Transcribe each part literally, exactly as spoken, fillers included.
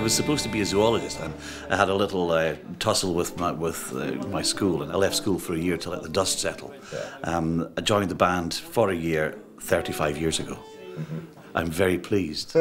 was supposed to be a zoologist, and I had a little uh, tussle with my with uh, my school, and I left school for a year to let the dust settle. Um, I joined the band for a year thirty-five years ago. Mm-hmm. I'm very pleased.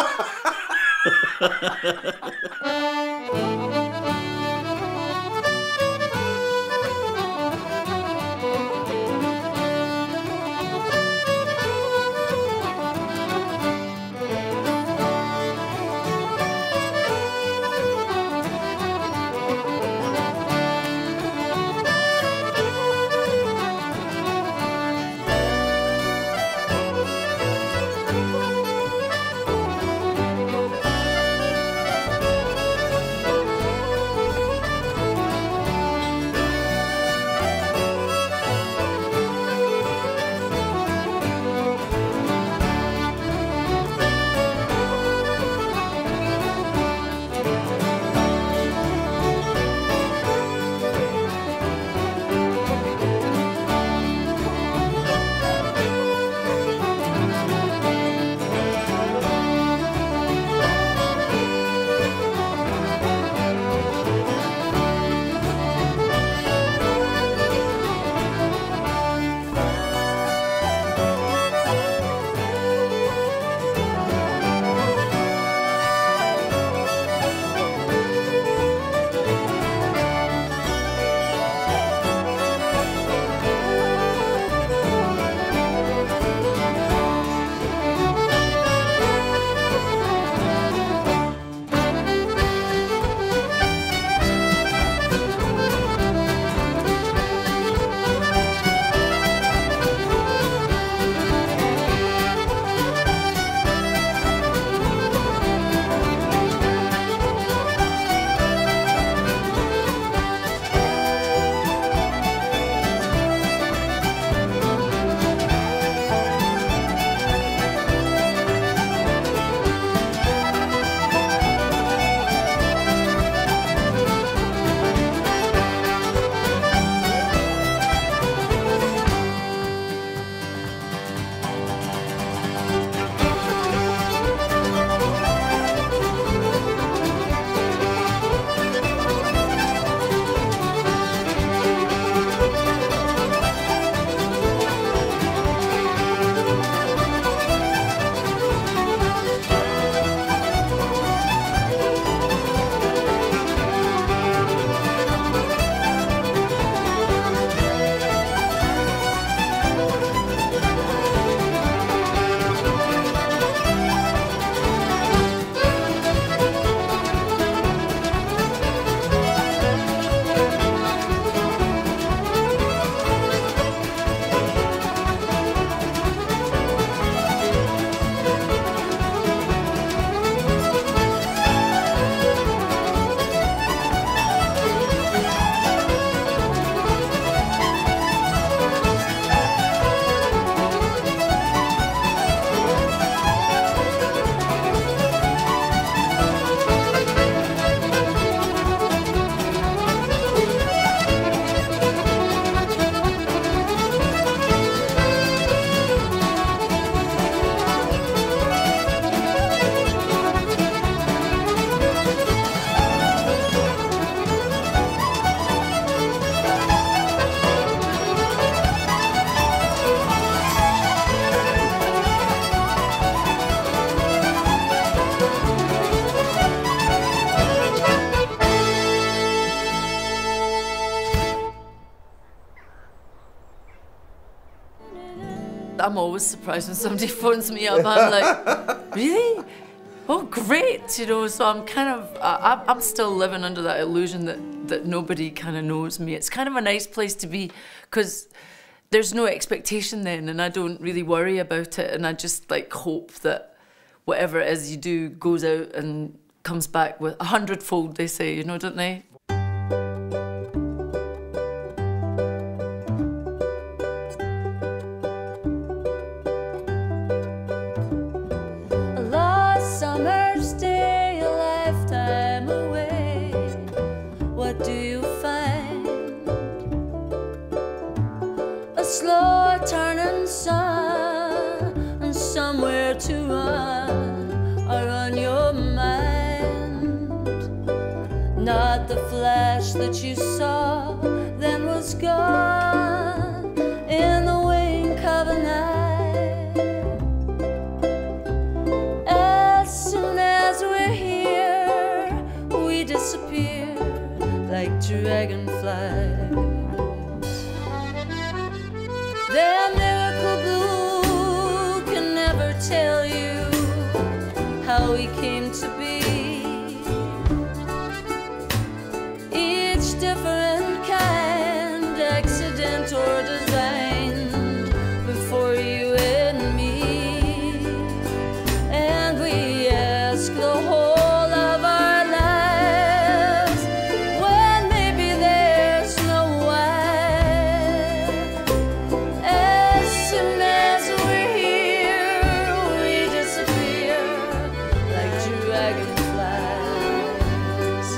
I'm always surprised when somebody phones me up. I'm like, really? Oh, great, you know. So I'm kind of, I, I'm still living under that illusion that that nobody kind of knows me. It's kind of a nice place to be because there's no expectation then, and I don't really worry about it. And I just like hope that whatever it is you do goes out and comes back with a hundredfold. They say, you know, don't they? Slow turning sun and somewhere to run or on your mind. not the flash that you saw then was gone in the wink of a night. As soon as we're here, we disappear like dragonflies. Their miracle blue can never tell you how we came to be. Each different kind, accident or designed before you and me. And we ask the whole of our lives when maybe there's no why. As soon as we're here, we disappear like dragonflies.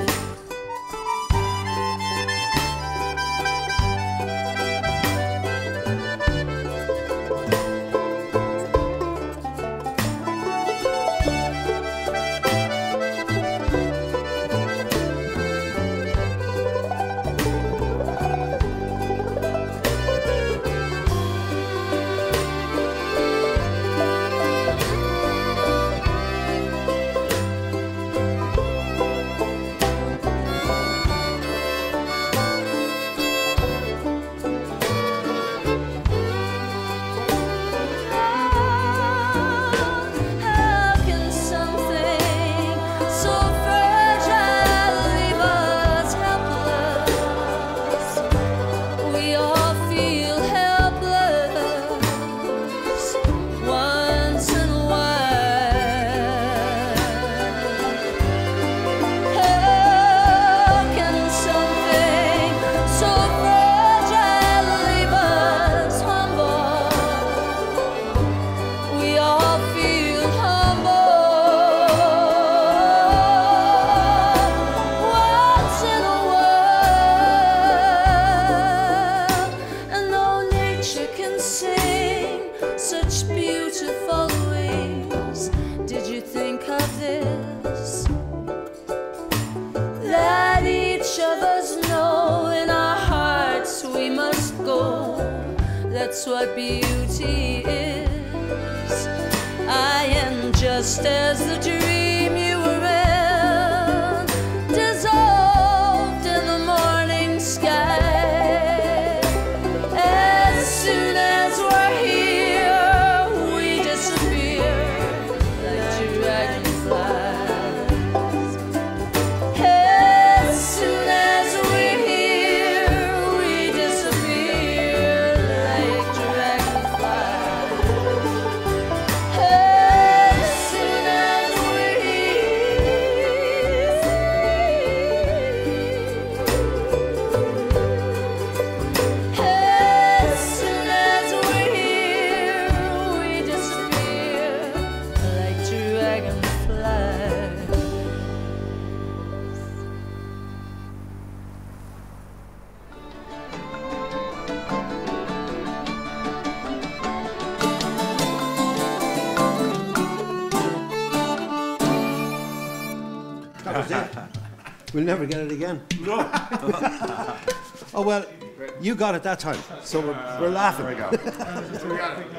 How can something so fragile leave us helpless? We all feel helpless once in a while. How can something so fragile leave us humble? We all feel humble once in a while. And though nature can sing such beautiful ways, did you think of this? That each of us know in our hearts we must go. That's what beauty is. I am just as the dream you were in, dissolved in the morning sky. As soon as we're here, we disappear like dragonflies. As soon as we're here, we disappear like dragonflies. As soon as we're here, as soon as we're here, we disappear like dragonflies. That was it. We'll never get it again. No. Oh well, you got it that time, so we're, we're laughing. There we go. We got it.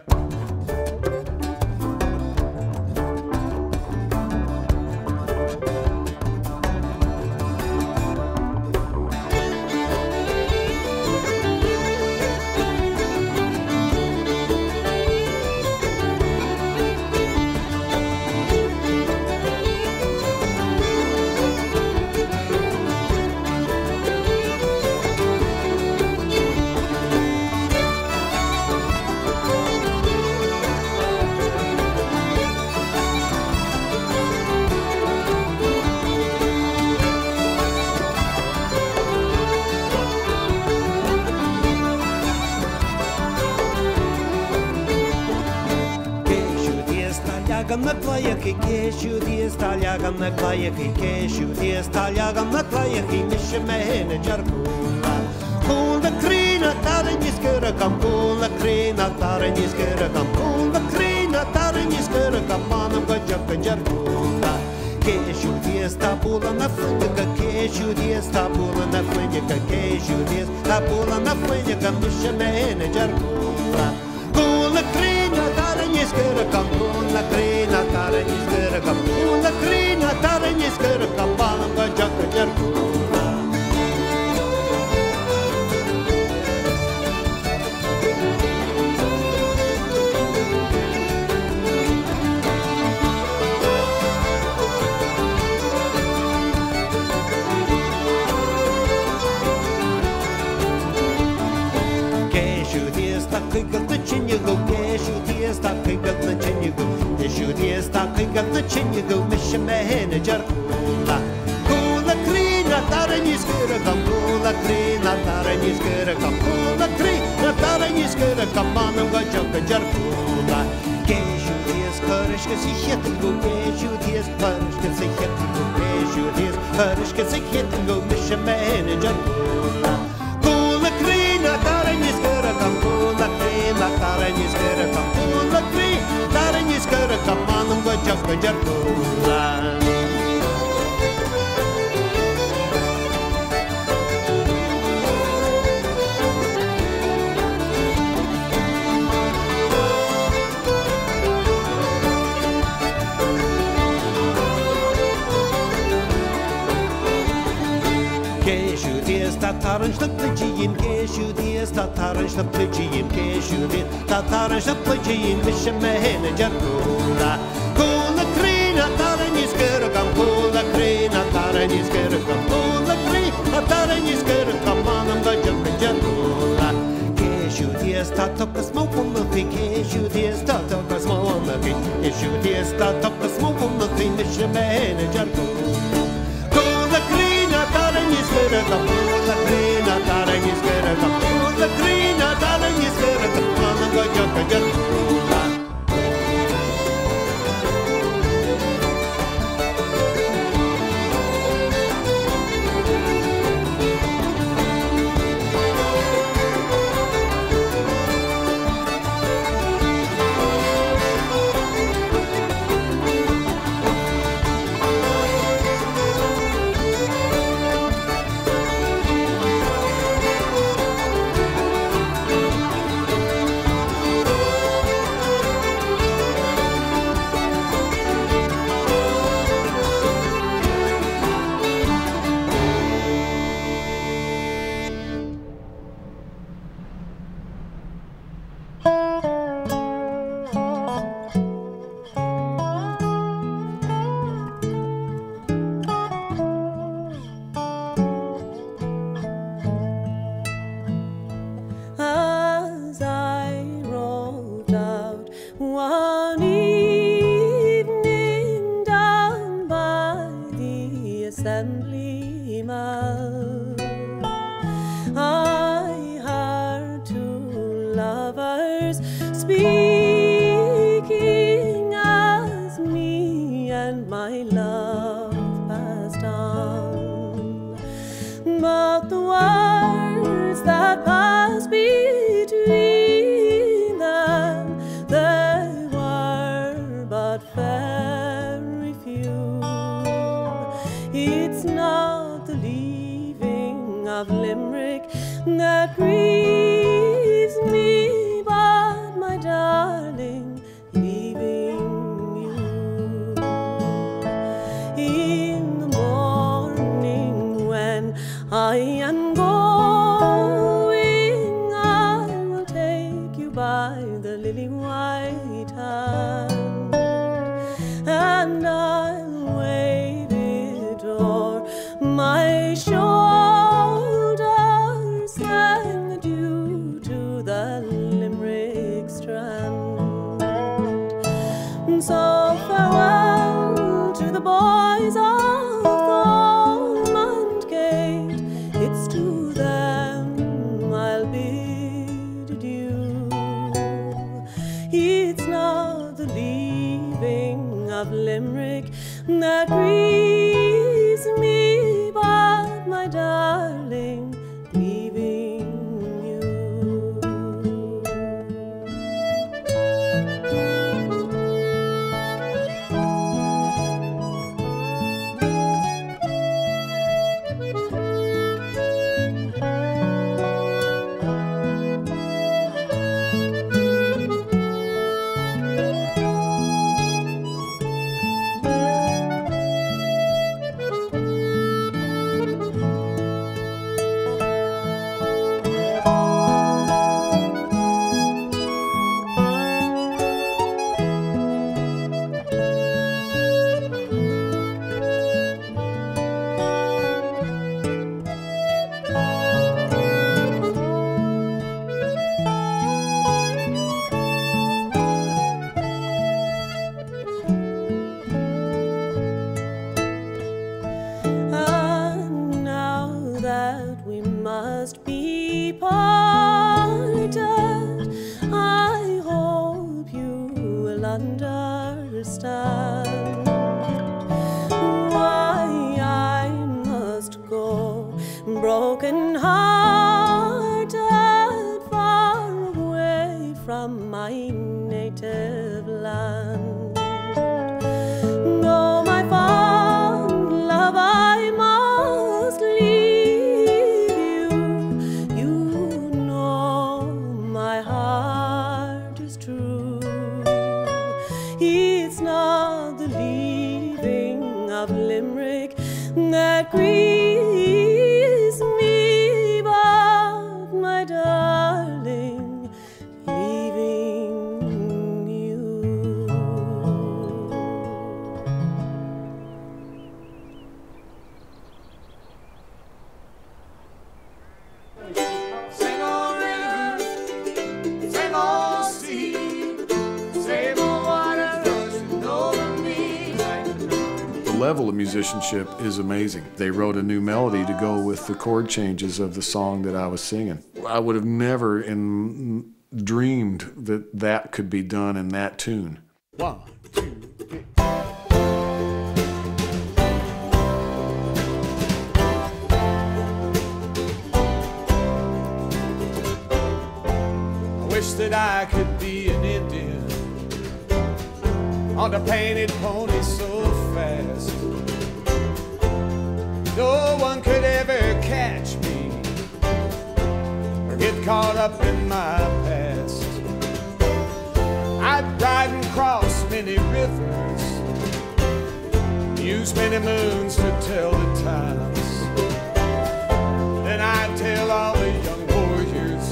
na claiachi, céisiú díos táleagam na claiachi, céisiú díos táleagam na claiachi, mis me héna jarcúla. Cún na crína tarin iscuragam, cún na crína tarin iscuragam, cún na crína tarin iscuragam, manam go jacan jarcúla. Céisiú díos dias tá pula na frente queijo dias tá pula na frente queijo dias tá pula na frente que me chama na jargula com la crina taranha esquerda com la crina taranha esquerda com la crina taranha esquerda com balanga jaca jargula go queijo dias tá pegando na chinho queijo dias tá pegando na chinho go me mehena jargula kula crina taranhis queira kula crina taranhis queira kula crina taranhis queira kamanam go joga jargula queijo dias cores que se hit go queijo dias cores que se hit go queijo dias cores que se hit go me mehena jargula kula crina taranhis queira kula crina taranhis queira kula crina taranhis queira kamanam go joga jargula Tatarans na plajin queijo dias tatarans na plajin queijo dias tatarans na plajin misha mehena jargula kula crina taranhis queira kam kula crina taranhis queira kam kula crina taranhis queira kam manam da jargula queijo dias tatokas mau puma queijo dias tatokas mau puma queijo dias tatokas mau puma misha mehena jargula kula crina taranhis queira kam la crina taranhis queira la crina taranhis queira kamanam go joga jargula Farewell to the boys of Thomond Gate. It's too must be parted. I hope you will understand why I must go broken hearted, far away from my native land. Though my fond love, I must leave you. You know my heart is true. It's not the leaving of Limerick that grieves me, but my darling, leaving you. Same old river, same old sea, same old water rushing over me. The level of musicianship is amazing. They wrote a new melody to go with the chord changes of the song that I was singing. I would have never in, dreamed that that could be done in that tune. One, two, three. I wish that I could be an Indian on a painted pony so fast. No one could ever catch me or get caught up in my past. I'd ride and cross many rivers, use many moons to tell the times. Then I'd tell all the young warriors,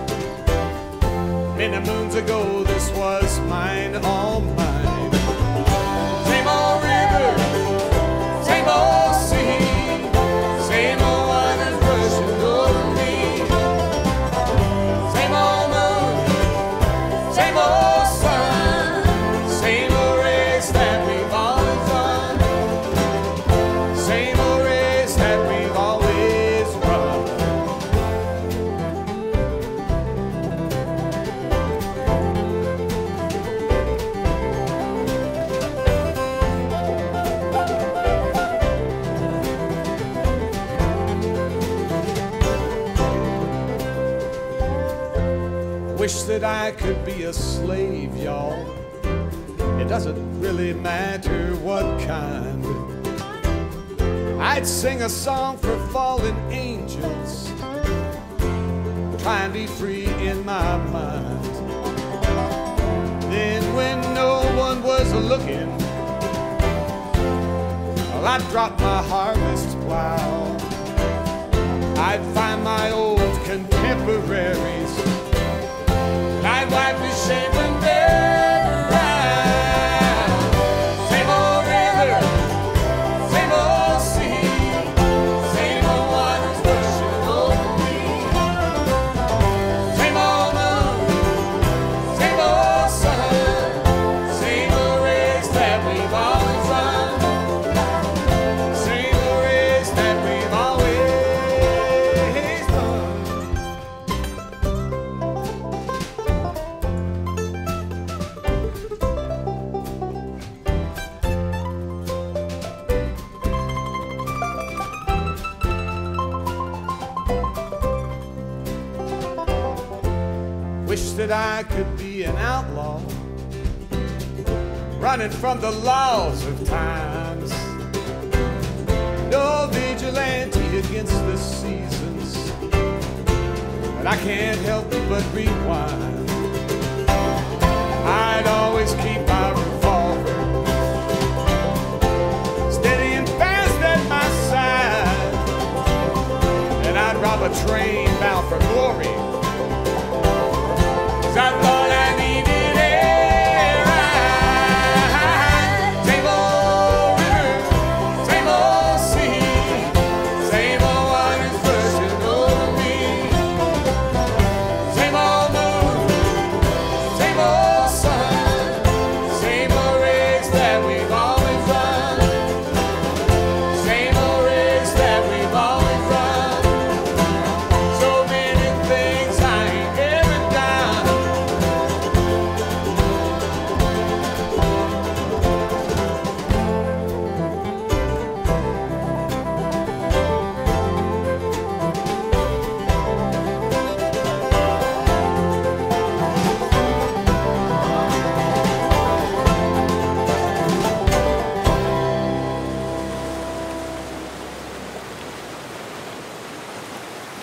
many moons ago this was mine, all mine. Same old river, same old sea, same old waters rushing over me. Same old moon, same old sun, same old race that we've always done, same old race that we've always run. Wish that I could be a slave, y'all. It doesn't really matter what kind. I'd sing a song for fallen angels, try and be free in my mind. Then when no one was looking, well, I'd drop my harvest plow. I'd find my old contemporaries, I'd wipe the shame when they're around. Same old river, same old sea, same old waters rushing over me. Same old moon, same old sun, same old race that we've always run, same old race that we've always done. Wish that I could be an outlaw, running from the laws of times. No vigilante against the seasons, but I can't help but rewind. I'd always keep my revolver steady and fast at my side, and I'd rob a train bound for glory, 'cause I thought I needed a ride. Same old river, same old sea, same old waters rushing over me. Same old moon, same old sun, same old race that we've always run, same old race that we've always run.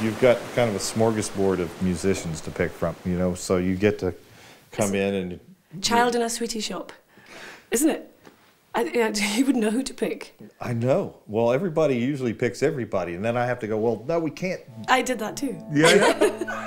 you've got kind of a smorgasbord of musicians to pick from, you know, so you get to come in and... Child in a sweetie shop, isn't it? I, you wouldn't know who to pick. I know. Well, everybody usually picks everybody, and then I have to go, well, no, we can't. I did that too. Yeah.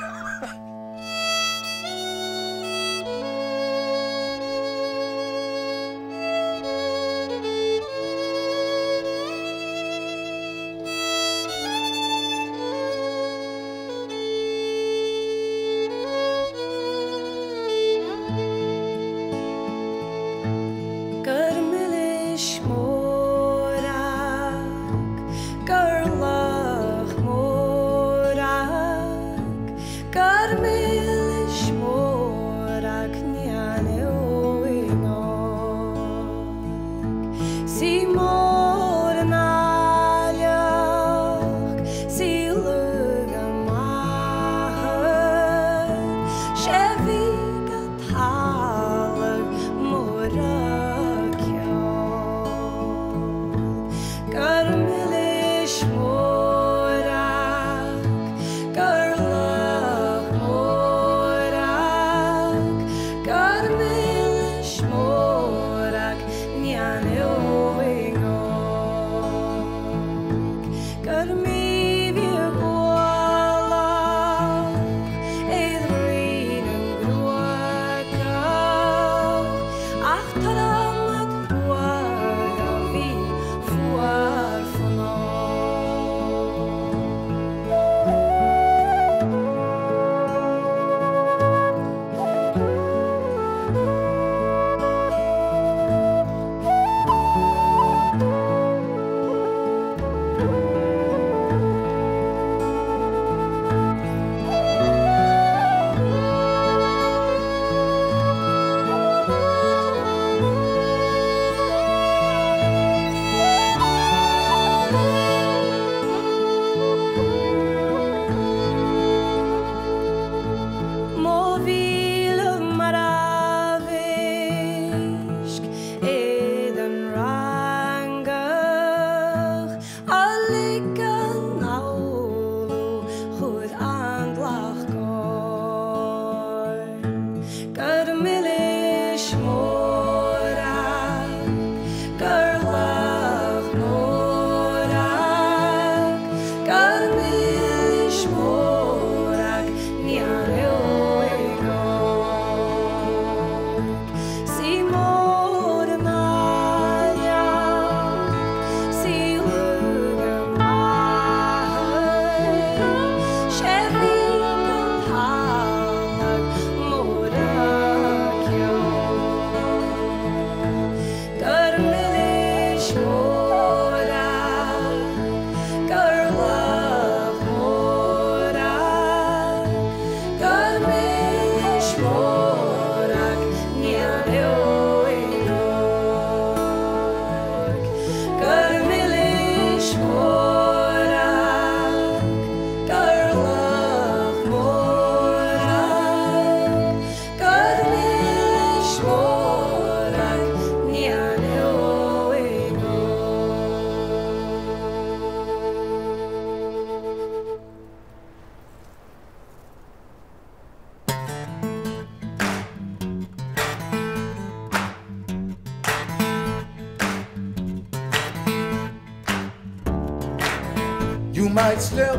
You might slip,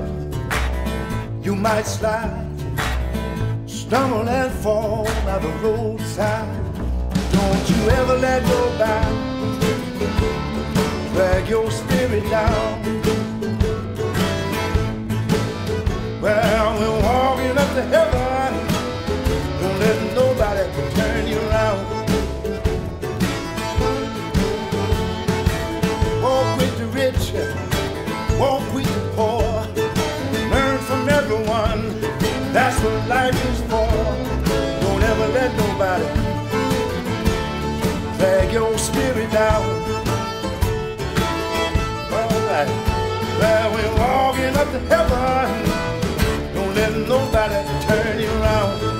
you might slide, stumble and fall by the roadside. Don't you ever let nobody drag your spirit down. Well, we're walking up to heaven, don't let nobody turn you around. Walk with the rich, walk with the poor, learn from everyone, that's what life is for. Don't ever let nobody drag your spirit down. Alright, well, we're walking up to heaven, don't let nobody turn you around.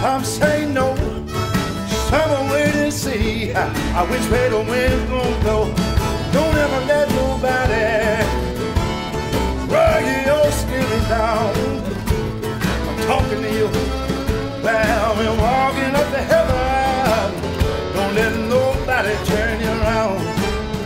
Some say no, some are wait and see uh, which way the wind's gonna blow. Don't ever let nobody rug your spirit down. I'm talking to you. Well, we're walking up to heaven. Don't let nobody turn you around.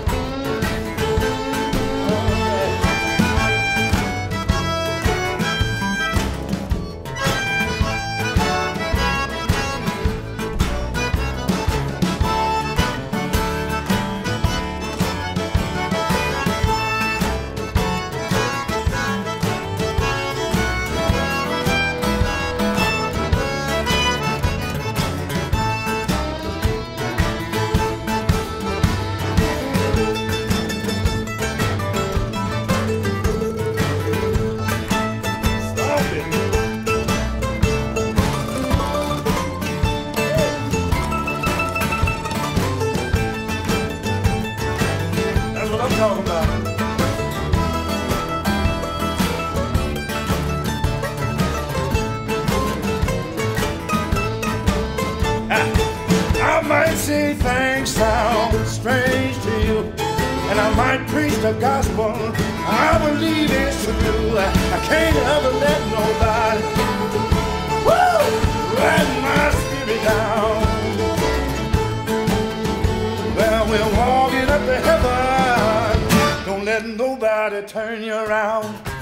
Say things sound strange to you, and I might preach the gospel. I believe it's true. I can't ever let nobody woo, let my spirit down. Well, we're walking up to heaven. Don't let nobody turn you around.